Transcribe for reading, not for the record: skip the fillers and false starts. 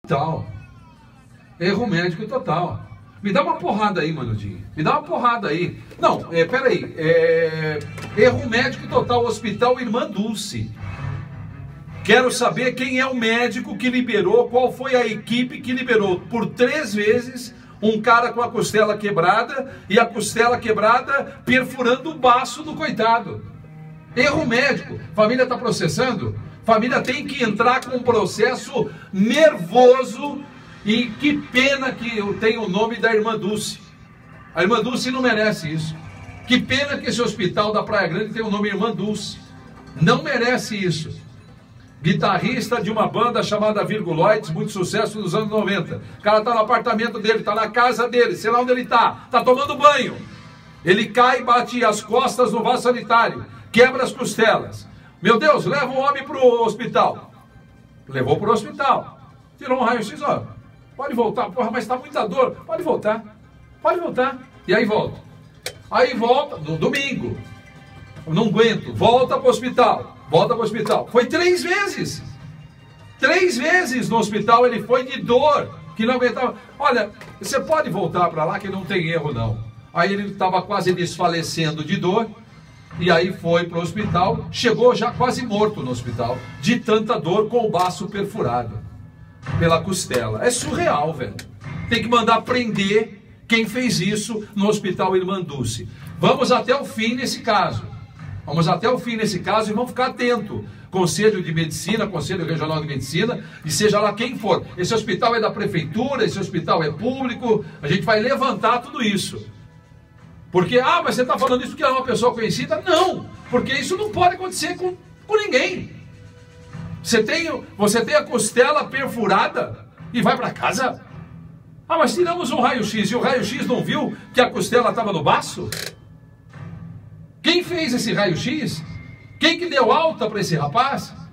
Total. Erro médico total. Me dá uma porrada aí, Manudinho. Me dá uma porrada aí. Não, peraí. Erro médico total, Hospital Irmã Dulce. Quero saber quem é o médico que liberou, qual foi a equipe que liberou por 3 vezes um cara com a costela quebrada e a costela quebrada perfurando o baço do coitado. Erro médico. Família está processando? Família tem que entrar com um processo nervoso. E que pena que eu tenho o nome da Irmã Dulce. A Irmã Dulce não merece isso. Que pena que esse hospital da Praia Grande tem o nome Irmã Dulce. Não merece isso. Guitarrista de uma banda chamada Virguloides, muito sucesso nos anos 90. O cara está no apartamento dele, está na casa dele, sei lá onde ele está tomando banho. Ele cai e bate as costas no vaso sanitário, quebra as costelas. Meu Deus, leva o homem para o hospital. Levou para o hospital. Tirou um raio-x, ó. Pode voltar, porra, mas está muita dor. Pode voltar, pode voltar. E aí volta. Aí volta, no domingo. Não aguento, volta para o hospital. Volta para o hospital. Foi 3 vezes. 3 vezes no hospital ele foi de dor, que não aguentava. Olha, você pode voltar para lá que não tem erro não. Aí ele estava quase desfalecendo de dor. E aí foi para o hospital. Chegou já quase morto no hospital. De tanta dor com o baço perfurado pela costela. É surreal, velho. Tem que mandar prender quem fez isso no Hospital Irmã Dulce. Vamos até o fim nesse caso. Vamos até o fim nesse caso e vamos ficar atento. Conselho de Medicina, Conselho Regional de Medicina, e seja lá quem for. Esse hospital é da prefeitura, esse hospital é público. A gente vai levantar tudo isso. Porque, mas você está falando isso porque é uma pessoa conhecida? Não, porque isso não pode acontecer com ninguém. Você tem a costela perfurada e vai para casa? Mas tiramos um raio-x e o raio-x não viu que a costela estava no baço? Quem fez esse raio-x? Quem que deu alta para esse rapaz?